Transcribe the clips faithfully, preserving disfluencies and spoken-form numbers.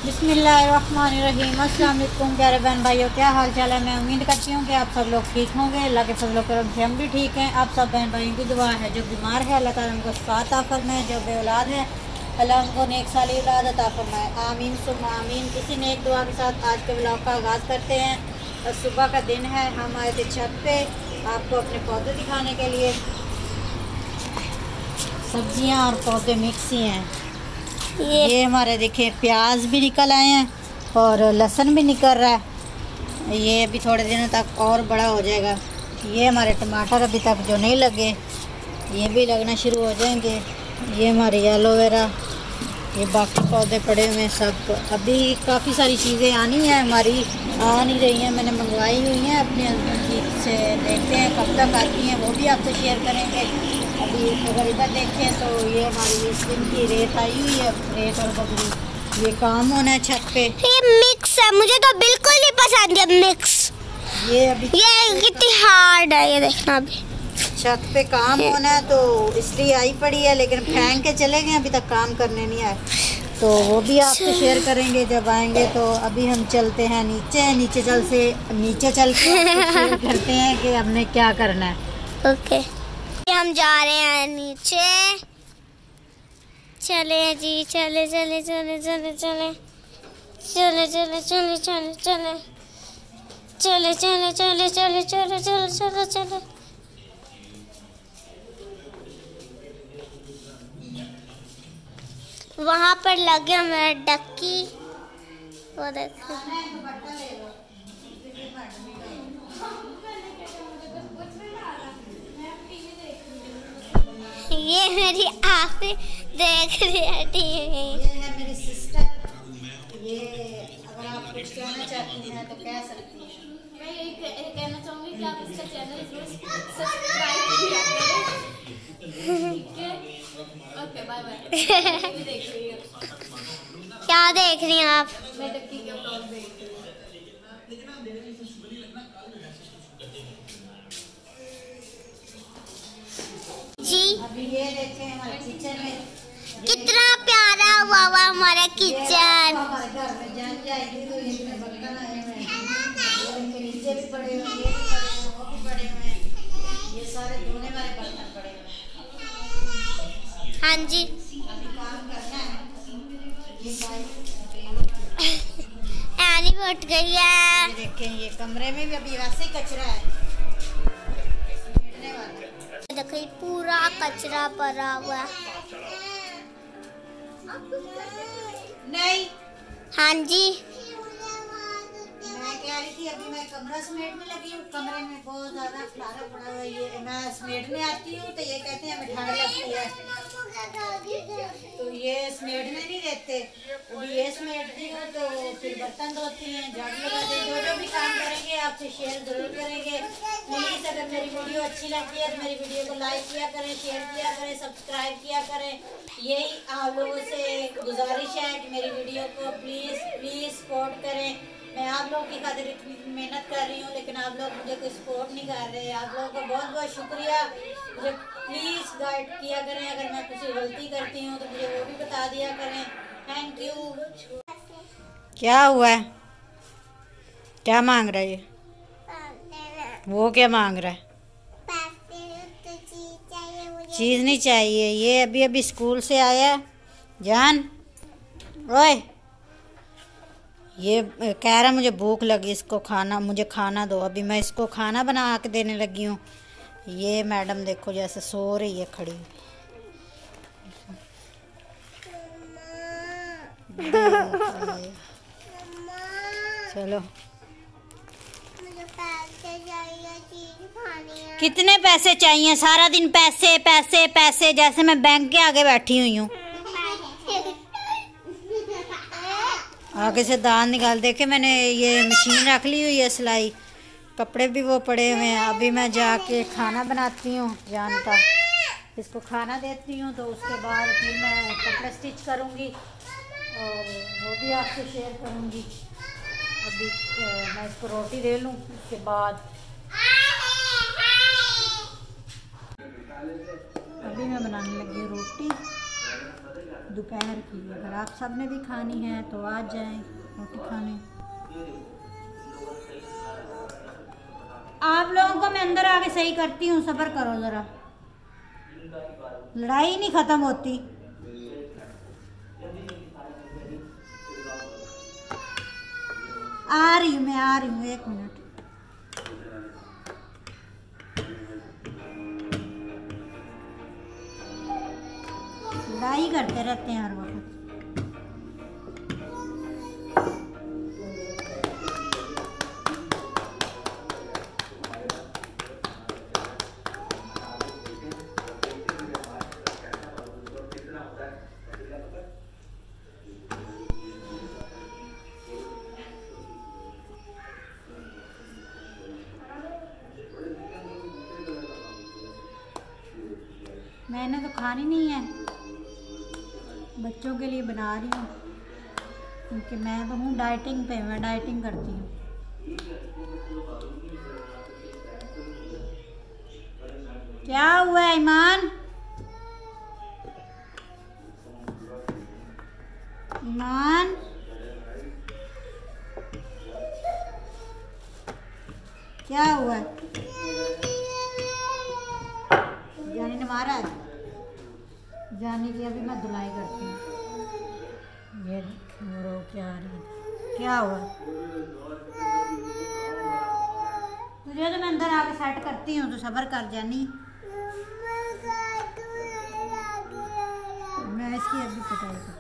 बिस्मिल्लाहिर्रहमानिर्रहीम। अस्सलाम वालेकुम प्यारे बहन भाइयों, क्या हाल चाल है। मैं उम्मीद करती हूँ कि आप सब लोग ठीक होंगे। अल्लाह के फजल करम से हम भी ठीक हैं। आप सब बहन भाइयों की दुआ है। जो बीमार है अल्लाह ताला उनको शिफा अता फरमाए, जो बे औलाद है अल्लाह उनको नेक साली औलाद अता फरमाए, आमीन सुम्मा आमीन। इसी नेक दुआ के साथ आज के ब्लॉग का आगाज़ करते हैं। और सुबह का दिन है, हम आए थे छत पे आपको अपने पौधे दिखाने के लिए। सब्जियाँ और पौधे मिक्स ही हैं। ये, ये हमारे देखिए प्याज भी निकल आए हैं और लहसुन भी निकल रहा है। ये अभी थोड़े दिनों तक और बड़ा हो जाएगा। ये हमारे टमाटर अभी तक जो नहीं लगे ये भी लगना शुरू हो जाएंगे। ये हमारी एलोवेरा, ये बाकी पौधे पड़े हुए हैं सब। अभी काफ़ी सारी चीज़ें आनी हैं, हमारी आ नहीं रही हैं, मैंने मंगवाई हुई हैं अपने हस्बैंड से। देखते हैं कब तक आती हैं, वो भी आपसे शेयर करेंगे। अभी अगर इधर देखें तो ये हमारी इस दिन की रेत आई हुई है, रेत और बबरी। ये काम होना है छत पे। ये मिक्स है, मुझे तो बिल्कुल नहीं पसंद है मिक्स। ये अभी ये कितनी हार्ड है, ये देखना। अभी छत पे काम होना है तो इसलिए आई पड़ी है, लेकिन फेंक के चले गए, अभी तक काम करने नहीं आए। तो वो भी आपसे शेयर करेंगे जब आएंगे। तो अभी हम चलते हैं नीचे नीचे चल से नीचे चल के शेयर करते हैं कि हमने क्या करना है। ओके, हम जा रहे हैं नीचे। चले जी, चले चले चले चले चले चले चले चले चले चले चले चले चले चले चले चले चले चले वहाँ पर लगे हमारे डक्की। वो देखो, ये मेरी आँखें देख रही है टीवी। ये है मेरी सिस्टर। ये अगर आप कुछ कहना चाहती हैं तो कह सकती हैं। मैं यही कहना चाहूँगी कि आप इसका चैनल सब्सक्राइब किया करें। ठीक है, ओके बाय बाय। देख रही हो क्या देख रही हैं आप? मैं डक्की के ब्लॉग देख रही हूँ। जी अभी ये देखें हमारे किचन में कितना प्यारा हुआ हुआ हमारा किचन। हमारे घर में जान जाएगी तो ये बर्तन आए हुए हैं, इनके नीचे भी पड़े हुए हैं, ये भी पड़े हुए हैं, वो भी पड़े हुए हैं। ये सारे धोने वाले बर्तन पड़े हुए हैं। हाँ जी, अभी काम करना है। एनी भी उठ गई है। ये देखें, ये कमरे में भी अभी वैसे ही कचरा है। देखो ये पूरा कचरा पड़ा हुआ है। नहीं, हाँ जी, मैं कह रही थी अभी मैं कमरा समेटने लगी हूँ। कमरे में बहुत ज्यादा खलारा पड़ा हुआ है। ये मैं समेटने आती हूँ तो ये कहते हैं मिठाई लगती है, तो ये समेटने नहीं देते। अभी ये समेटती हूँ तो फिर बर्तन धोती हैं, झाड़ू लगाते हैं। जो जो भी काम करेंगे आपसे शेयर जरूर करेंगे। प्लीज़ अगर मेरी वीडियो अच्छी लगती है तो मेरी वीडियो को लाइक किया करें, शेयर किया करें, सब्सक्राइब किया करें। यही आप लोगों से गुजारिश है कि मेरी वीडियो को प्लीज़ प्लीज़ सपोर्ट करें। मैं आप लोगों की खातिर इतनी मेहनत कर रही हूँ, लेकिन आप लोग मुझे कोई सपोर्ट नहीं कर रहे। आप लोगों का बहुत बहुत शुक्रिया। मुझे प्लीज़ गाइड किया करें, अगर मैं कुछ गलती करती हूँ तो मुझे वो भी बता दिया करें। Thank you. क्या हुआ है? क्या मांग रहा है ये? वो क्या मांग रहा है? चीज़ नहीं चाहिए। ये अभी अभी स्कूल से आया। जान ओए, ये कह रहा मुझे भूख लगी, इसको खाना, मुझे खाना दो। अभी मैं इसको खाना बना के देने लगी हूँ। ये मैडम देखो जैसे सो रही है खड़ी। चलो, कितने पैसे चाहिए? सारा दिन पैसे पैसे पैसे, जैसे मैं बैंक के आगे बैठी हुई हूँ। आगे से दान निकाल। देखे मैंने ये मशीन रख ली हुई है सिलाई, कपड़े भी वो पड़े हुए हैं। अभी मैं जाके खाना बनाती हूँ जान का, इसको खाना देती हूँ, तो उसके बाद फिर मैं कपड़े स्टिच करूँगी और वो भी आपसे शेयर करूँगी। अभी मैं इसको रोटी दे लूँ, उसके बाद अभी मैं बनाने लगी हूँ रोटी। दोपहर की। अगर आप सब ने भी खानी है तो आ जाएं रोटी खाने। आप लोगों को मैं अंदर आके सही करती हूँ, सब्र करो ज़रा, लड़ाई नहीं ख़त्म होती। आ रही हूँ मैं, आ रही हूँ, एक मिनट। लड़ाई करते रहते हैं हर वक्त। मैंने तो खानी नहीं है, बच्चों के लिए बना रही हूँ, क्योंकि मैं तो हूँ डाइटिंग पे, मैं डाइटिंग करती हूँ। क्या हुआ ईमान? ईमान क्या हुआ? जानी ने मारा है? जानी की अभी मैं धुलाई करती हूँ। ये रो क्या आ रही है? क्या हुआ? तुझे तो मैं अंदर आके सेट करती हूँ, तो सब्र कर जानी। मैं इसकी अभी पिटाई करती हूँ।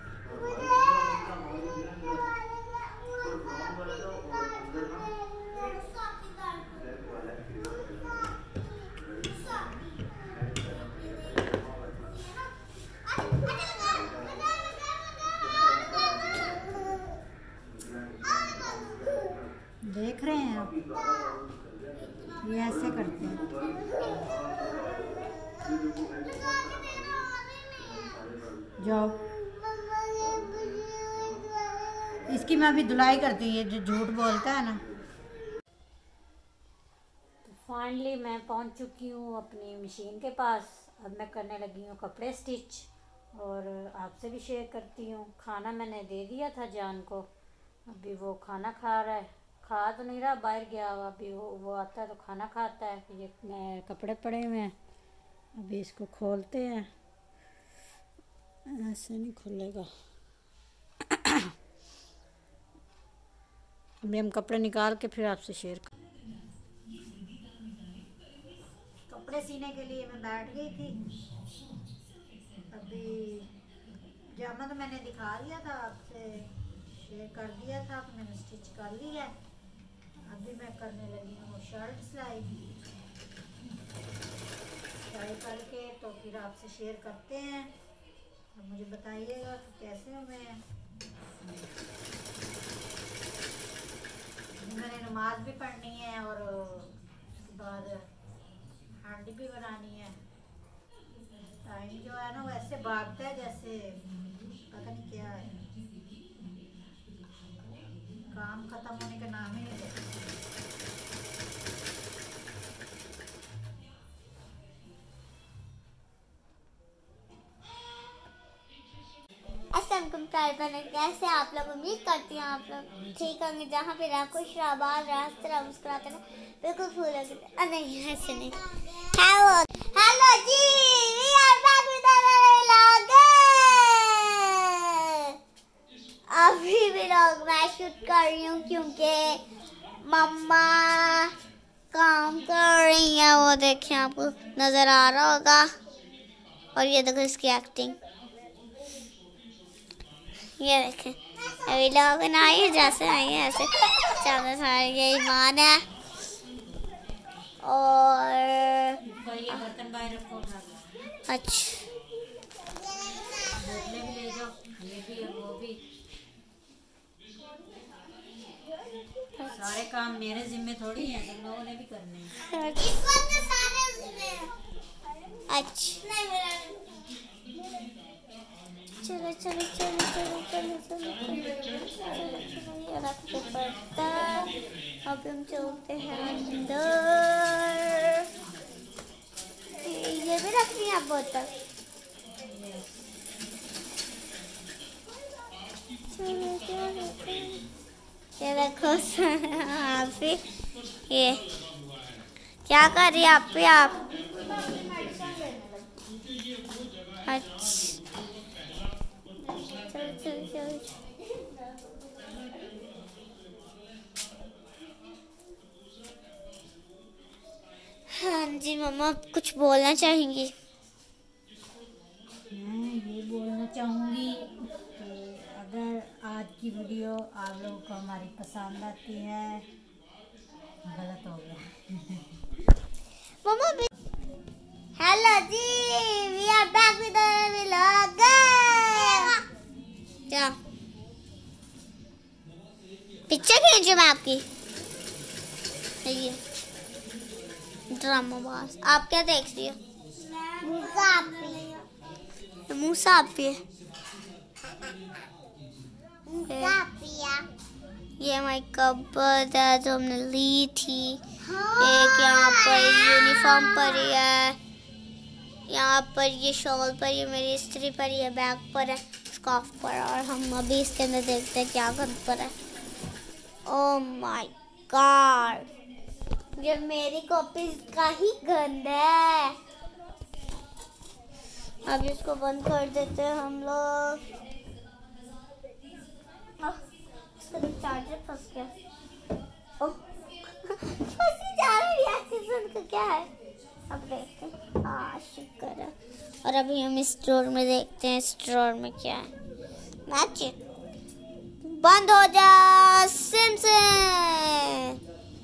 देख रहे हैं आप, ये ऐसे करते हैं। जाओ, इसकी मैं अभी धुलाई करती हूँ, ये जो झूठ बोलता है ना। तो फाइनली मैं पहुँच चुकी हूँ अपनी मशीन के पास। अब मैं करने लगी हूँ कपड़े स्टिच, और आपसे भी शेयर करती हूँ। खाना मैंने दे दिया था जान को, अभी वो खाना खा रहा है। खा तो नहीं रहा, बाहर गया हुआ, अभी वो वो आता है तो खाना खाता है। ये कपड़े पड़े हुए हैं, अभी इसको खोलते हैं। ऐसे नहीं खुलेगा। अभी हम कपड़े निकाल के फिर आपसे शेयर कर। कपड़े सीने के लिए मैं बैठ गई थी। अभी जामा तो मैंने दिखा दिया था, आपसे शेयर कर दिया था कि मैंने स्टिच कर ली है। अभी मैं करने लगी हूँ शर्ट सिलाई। सिलाई करके तो फिर आपसे शेयर करते हैं। अब मुझे बताइएगा कि कैसे हुए हैं। मैंने नमाज भी पढ़नी है और उसके बाद हांडी भी बनानी है। टाइम जो है ना वो ऐसे भागता है जैसे पता नहीं क्या है, काम खत्म होने का नाम ही नहीं लेता। बने कैसे आप लोग, उम्मीद करती हूँ आप लोग ठीक होंगे। जहाँ पे रहा खुश रहा, बाहर रहा, हंसते रहा, मुस्कुराते रहा, बिल्कुल फूल हो। नहीं ऐसे नहीं। हेलो हेलो जी, we are back with another vlog. अभी व्लॉग मैं शूट कर रही हूँ क्योंकि मम्मा काम कर रही है। वो देखें, आपको नजर आ रहा होगा। और ये देखो इसकी एक्टिंग, ये देखें। अभी लोग बनाई है जैसे आई है ऐसे चलना सारे। ये ईमान है और ये बर्तन बाहर रखो, अच्छा बोतलें भी ले जाओ, ये भी और वो भी। सारे काम मेरे जिम्मे थोड़ी हैं, तुम लोगों ने भी करने हैं। अच्छा चलो चलो चलो चलो चलो चलो चलो ये रखते पड़ता। अब हम चलते हैं अंदर। ये भी रखनी है बोतल। ये देखो आप ही ये क्या कर रही है आप पे आप? अच्छा चल चल चल हाँ जी मम्मा कुछ बोलना चाहेंगी? मैं ये बोलना चाहूँगी कि अगर आज की वीडियो आप लोगों को हमारी पसंद आती है, गलत हो गया मम्मा भी हेलो जी, we are back with a vlog. क्या पिक्चर खींचूं मैं आपकी? ये ड्रामा बॉस आप क्या देख रही हो? मूसा आप भी है। ये हमारी कपबोर्ड है जो हमने ली थी। एक यहाँ पर यूनिफॉर्म पड़ी है, यहाँ पर ये शॉल पर है, मेरी स्त्री पर है, बैग पर है, स्कार्फ पर है, और हम अभी इसके अंदर देखते हैं क्या गंद पर है। ओह माय गॉड, ये मेरी कॉपी का ही गंद है। अब इसको बंद कर देते हैं हम लोग। इसका तो चार्जर फंस गया। ओह फंसी जा रही है का क्या है? अब देखते हैं। हाँ शुक्र है। और अभी हम स्टोर में देखते हैं स्टोर में क्या है। मैच बंद हो जा सिमसन।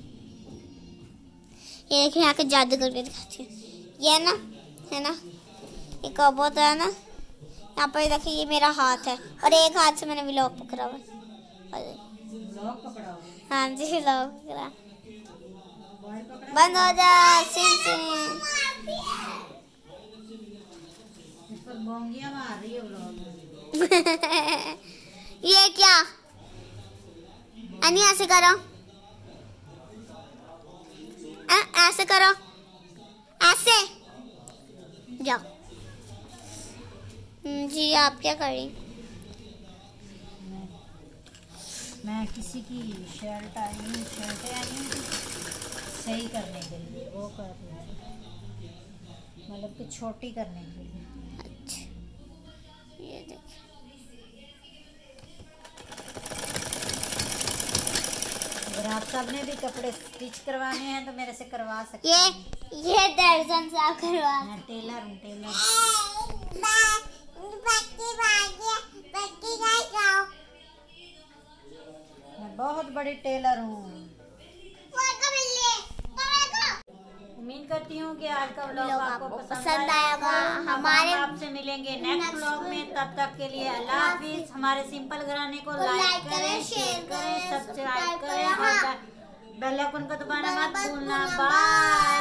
ये देखिए यहाँ के जादू करके दिखाती हूँ। ये ना है ना, ये कबूत है ना, यहाँ पर देखिए ये मेरा हाथ है और एक हाथ से मैंने व्लॉग पकड़ा हुआ है। हाँ जी व्लॉग पकड़ा। बंद हो जा सिम सिम। मार रही है ये क्या अनि ऐसे करो, आ, ऐसे करो, ऐसे जाओ। जी आप क्या कर रही? मैं, मैं किसी की शर्ट आई हूँ, शर्टें आई हूँ सही करने के लिए, वो कर रही हूँ, मतलब कि छोटी करने के लिए। अच्छा ये देखिए अगर आप सब ने भी कपड़े स्टिच करवाने हैं तो मेरे से करवा सकते ये हैं। ये दर्जन से आप करवा। मैं टेलर हूँ, टेलर। मैं बहुत बड़ी टेलर हूँ। उम्मीद करती हूँ कि आज का व्लॉग आपको पसंद आएगा। हमारे आपसे मिलेंगे नेक्स्ट व्लॉग में, तब तक के लिए अल्लाह हाफिज। हमारे सिंपल घराने को लाइक करें, शेयर करें, सब्सक्राइब करें और बेल आइकन को दबाना मत भूलना। बाय।